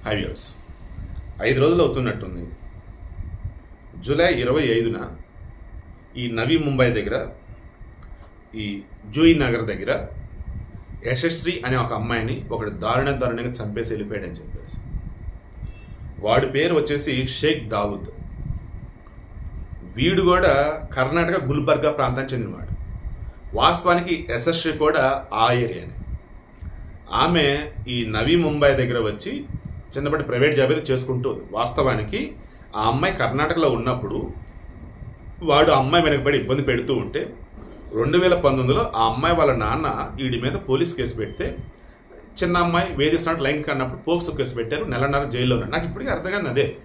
హైవ్యూర్స్ 5 రోజులు అవుతున్నట్టుంది. జూలై 25న ఈ నవీ ముంబై దగ్గర ఈ జూయి నగర్ దగ్గర యశశ్రీ అనే ఒక అమ్మాయిని ఒకటి దారుణంగా చంపేసి వెళ్ళిపోయాడని చెప్పేసి. వాడి పేరు వచ్చేసి షేక్ దావుద్. వీడు కూడా కర్ణాటక గుల్బర్గా ప్రాంతానికి చెందినవాడు. వాస్తవానికి యశశ్రీ కూడా ఆ ఏరియానే. ఆమె ఈ నవీ ముంబై దగ్గర వచ్చి చిన్నప్పటి ప్రైవేట్ జాబ్ అయితే చేసుకుంటుంది. వాస్తవానికి ఆ అమ్మాయి కర్ణాటకలో ఉన్నప్పుడు వాడు అమ్మాయి వెనకబడి ఇబ్బంది పెడుతూ ఉంటే 2019లో ఆ అమ్మాయి వాళ్ళ నాన్న వీడి మీద పోలీస్ కేసు పెడితే చిన్న అమ్మాయి వేధిస్తున్నట్టు లైంగిక అన్నప్పుడు పోక్సో కేసు పెట్టారు. నెలన్నర జైల్లో ఉన్నాడు. నాకు ఇప్పటికీ అర్థం కాదు అదే.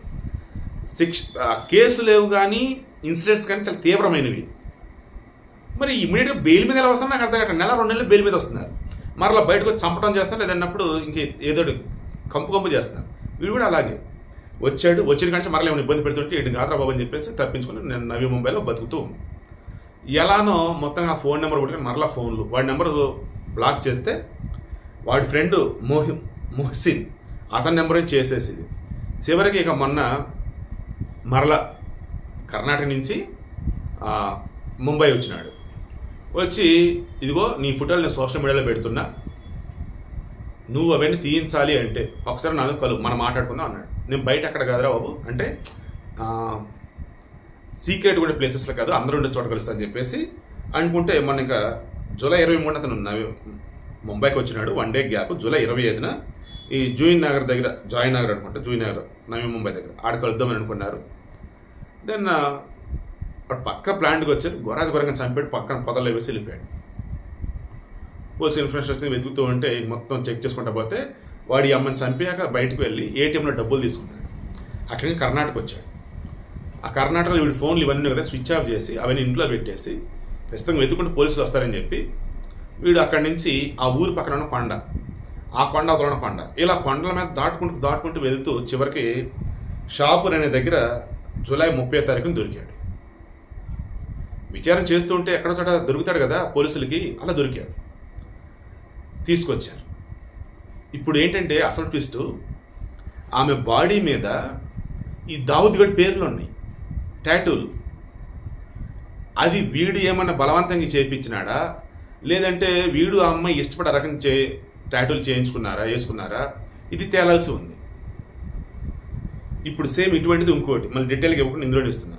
కేసు లేవు కానీ ఇన్సిడెంట్స్ కానీ చాలా తీవ్రమైనవి. మరి ఇమీడియట్గా బెయిల్ మీద ఎలా వస్తున్నారు నాకు అర్థం కాదు. నెల 2 నెలలు బెయిల్ మీద వస్తున్నారు. మరలా బయటకు వచ్చి చంపడం చేస్తున్నారు, లేదన్నప్పుడు ఇంక ఏదో కంపు చేస్తున్నారు. వీడు కూడా అలాగే వచ్చిన కానీ మరలా ఏమైనా ఇబ్బంది పెడుతుంటే ఇటు కాదురా బాబు అని చెప్పేసి తప్పించుకుని నేను నవీ ముంబైలో బతుకుతూ ఉంది. ఎలానో మొత్తంగా ఫోన్ నెంబర్ కొట్టుకుని మరలా ఫోన్లు వాడి నెంబర్ బ్లాక్ చేస్తే వాడి ఫ్రెండ్ మొహసిన్ అతని నెంబరే చేసేసింది. చివరికి ఇక మొన్న మరలా కర్ణాటక నుంచి ముంబై వచ్చినాడు. వచ్చి ఇదిగో నీ ఫోటోలు నేను సోషల్ మీడియాలో పెడుతున్నా, నువ్వు అవన్నీ తీయించాలి అంటే ఒకసారి నాతో కలువు మనం మాట్లాడుకుందాం అన్నాడు. నేను బయట అక్కడ కాదురా బాబు అంటే సీక్రెట్ ఉండే ప్లేసెస్లో కాదు అందరూ ఉండే చోట కలుస్తా అని చెప్పేసి అనుకుంటే మొన్న ఇంకా జూలై 23 అతను ముంబైకి వచ్చినాడు. 1 డే గ్యాప్. జూలై 25న ఈ జూయి నగర్ దగ్గర జాయ్ నగర్ అనుకుంటా జూయి నగర్ నవీ ముంబై దగ్గర ఆడ కలుద్దామని అనుకున్నారు. దెన్ పక్క ప్లాంట్కి వచ్చారు. ఘోరంగా చంపాడు. పక్కన పొదల్లో వేసి వెళ్ళిపోయాడు. పోలీస్ ఇన్ఫర్మేషన్ వచ్చి వెతుకుతూ ఉంటే మొత్తం చెక్ చేసుకుంటా పోతే వాడి అమ్మని చంపాక బయటకు వెళ్ళి ఏటీఎంలో డబ్బులు తీసుకున్నాడు. అక్కడి నుంచి కర్ణాటక వచ్చాడు. ఆ కర్ణాటకలో వీడి ఫోన్లు ఇవన్నీ కదా స్విచ్ ఆఫ్ చేసి అవన్నీ ఇంట్లో పెట్టేసి ప్రస్తుతం వెతుకుంటూ పోలీసులు వస్తారని చెప్పి వీడు అక్కడి నుంచి ఆ ఊరి పక్కన ఉన్న కొండ, ఆ కొండ అవతల కొండ, ఇలా కొండల మీద దాటుకుంటూ వెళ్తూ చివరికి షాపూర్ అనే దగ్గర జూలై 30వ తారీఖున దొరికాడు. విచారణ చేస్తూ ఉంటే ఎక్కడో చోట దొరుకుతాడు కదా పోలీసులకి, అలా దొరికాడు. తీసుకొచ్చారు. ఇప్పుడు ఏంటంటే అసలు ట్విస్ట్, ఆమె బాడీ మీద ఈ దావుద్ గడ్ పేర్లు ఉన్నాయి, టాటూలు. అది వీడు ఏమన్నా బలవంతంగా చేయించినాడా లేదంటే వీడు ఆ అమ్మాయి ఇష్టపడే రకం టాటూలు వేసుకున్నారా ఇది తేలాల్సి ఉంది. ఇప్పుడు సేమ్ ఇటువంటిది ఇంకోటి మళ్ళీ డీటెయిల్గా ఇవ్వకుండా ఇందులో ఇస్తున్నా.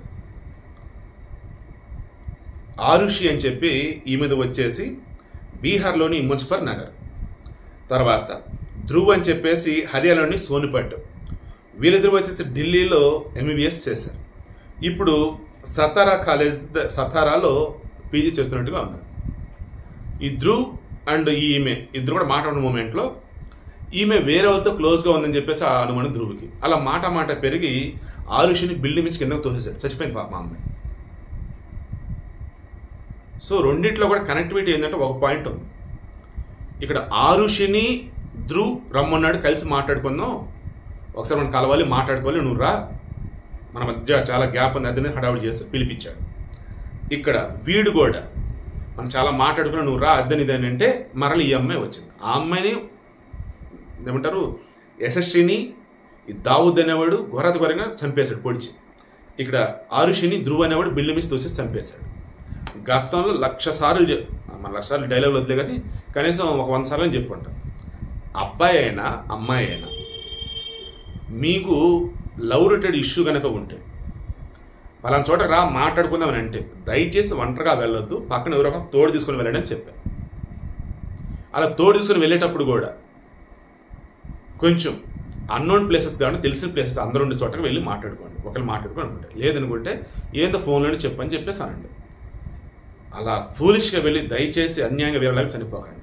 ఆరుషి అని చెప్పి ఈ మీద వచ్చేసి బీహార్లోని ముజఫర్ నగర్, తర్వాత ధ్రువ్ అని చెప్పేసి హర్యానాలోని సోనిపట్, వీళ్ళిద్దరు వచ్చేసి ఢిల్లీలో MBBS చేశారు. ఇప్పుడు సతారాలో పీజీ చేస్తున్నట్టుగా ఉన్నారు. ఈ ధ్రువ్ అండ్ ఈమె ఇద్దరు కూడా మాట్లాడిన మూమెంట్లో ఈమె వేరే వాళ్ళతో క్లోజ్గా ఉందని చెప్పేసి ఆ అనుమానం ధ్రువ్కి. అలా మాట పెరిగి ఆరుషిని బిల్డింగ్ నుంచి కిందకు తోసేశాడు. చచ్చిపోయింది పాప మా అమ్మాయి. సో రెండిట్లో కూడా కనెక్టివిటీ ఏంటంటే ఒక పాయింట్ ఉంది. ఇక్కడ ఆరుషిని ధ్రువ్ రమ్మన్నాడు, కలిసి మాట్లాడుకుందాం, ఒకసారి మనం కలవాలి, మాట్లాడుకోవాలి, నువ్వు రా, మన మధ్య చాలా గ్యాప్ ఉంది అదని హడావుడి చేసి పిలిపించాడు. ఇక్కడ వీడు కూడా మనం చాలా మాట్లాడుకున్నా, నువ్వు రా అద్దని ఇదని అంటే మరలి ఈ అమ్మాయి వచ్చింది. ఆ అమ్మాయిని ఏమంటారు యశస్విని ఈ దావుద్ అనేవాడు ఘోరంగా చంపేశాడు పొడిచి. ఇక్కడ ఆరుషిని ధ్రువ్ అనేవాడు బిల్లు మీద తోసేసి చంపేశాడు. గతంలో 1,00,000 సార్లు మన 1,00,000 సార్లు డైలాగులు వదిలే కానీ కనీసం ఒక 100 సార్లు అని చెప్పుకుంటాం. అబ్బాయి అయినా అమ్మాయి అయినా మీకు లవ్ రిలేటెడ్ ఇష్యూ కనుక ఉంటే పలానా చోట రా మాట్లాడుకుందామని అంటే దయచేసి ఒంటరిగా వెళ్ళొద్దు, పక్కన ఎవరో తోడు తీసుకొని వెళ్ళండి అని చెప్పాను. అలా తోడు తీసుకొని వెళ్ళేటప్పుడు కూడా కొంచెం అన్నోన్ ప్లేసెస్ కానీ తెలిసిన ప్లేసెస్ అందరూ ఉండే చోటకి వెళ్ళి మాట్లాడుకోండి. ఒకళ్ళు మాట్లాడుకొని అనుకుంటే, లేదనుకుంటే ఏందో ఫోన్లోనే చెప్పని చెప్పేసానండి. అలా ఫూలిష్గా వెళ్ళి దయచేసి అన్యాయంగా వేరేలాగా చనిపోకండి.